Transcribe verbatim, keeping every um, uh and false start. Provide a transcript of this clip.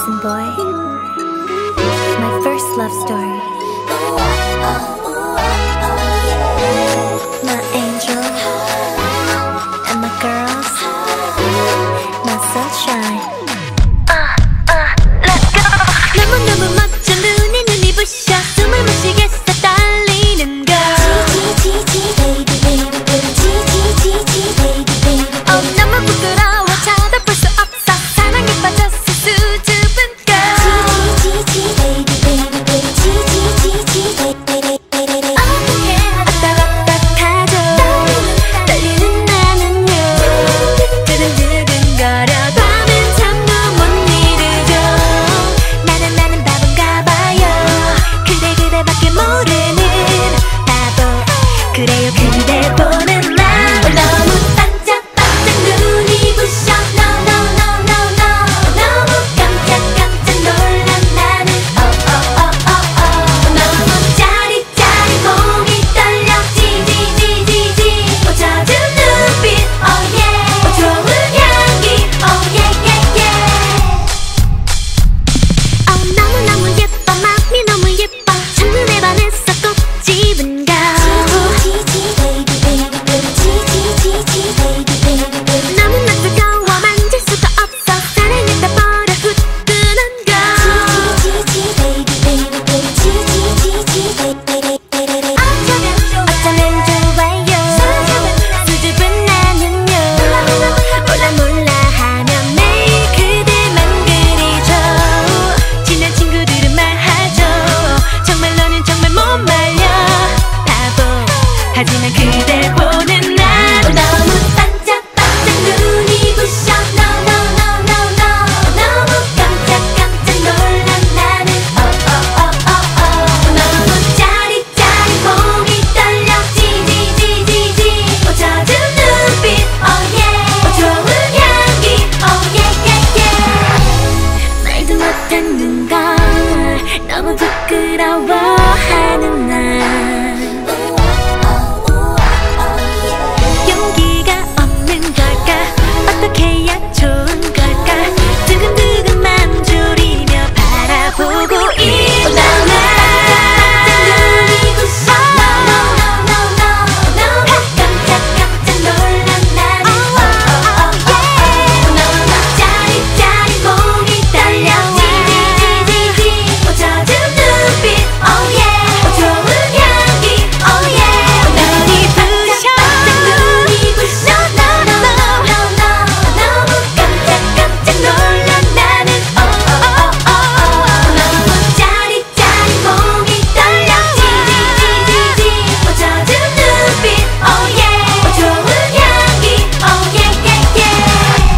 Listen boy, my first love story. My angel and my girls, my sunshine. Uh, uh, let's go. 너무너무 멋져 눈에 눈이 부셔 숨을 못 쉬겠어 떨리는 걸. 지지지지 baby baby baby 지지지지 baby baby baby. Oh 너무 부끄러워 쳐다볼 수 없어 사랑에 빠졌어 수줍은 걸. 지지지지 baby baby baby 지지지지 baby baby baby. 어떡해 어떡하죠 떨리는 나는요 두근두근거려 밤은 잠도 못 이루죠. 나는 나는 바본가 봐요 그대 그대밖에 모르는 바보. 그래요 그대 보는 나 너무 반짝반짝 눈이 부셔 no no no no no. 너무 깜짝 깜짝 놀란 나는 oh oh oh oh oh. 너무 짜릿짜릿 몸이 떨려 지지지지지 어 젖은 눈빛 oh yeah 어 좋은 향기 oh yeah yeah yeah. oh 너무너무 예뻐 맘이 너무 예뻐 첫눈에 반했어 꼭 집은 가. 지지지지 baby baby baby 지지지지 baby baby baby. 너무나 뜨거워 만질 수가 없어 사랑했다 버려 후끈한 걸. 지지지지 baby baby baby 지지지지 baby baby baby. 어쩌면 좋아요 수줍은 나는요 몰라 몰라 하면 매일 그대만 그리죠. 친한 친구들은 말하죠 정말 너는 정말 못 말려 바보. 하지만 그대 보는 나 너무 반짝반짝 눈이 부셔 no no no no no. 너무 깜짝 깜짝 놀란 나는 oh oh oh oh oh. 너무 짜릿짜릿 몸이 떨려 지지지지지 어 젖은 눈빛 oh yeah 어 좋은 향기 oh yeah yeah yeah. 말도 못하는 걸 너무 부끄러워하는 날 용기가 없는 걸까 어떻게 해야 좋은 걸까 두근두근만 졸이며 바라보고 있는 날 눈이 부셔 no no no no no. 너무 깜짝 깜짝 놀란 나는 oh oh oh oh. 너무 짜릿짜릿 몸이 떨려 지지지지지 어 젖은 눈빛 oh yeah 어 좋은 향기 oh yeah. 눈이 부셔 눈이 부셔 no no no no no. 너무 깜짝 깜짝 놀란 나는 oh oh oh oh. 너무 짜릿짜릿 몸이 떨려 지지지지지 어 젖은 눈빛 oh yeah 어 좋은 향기 oh yeah yeah yeah.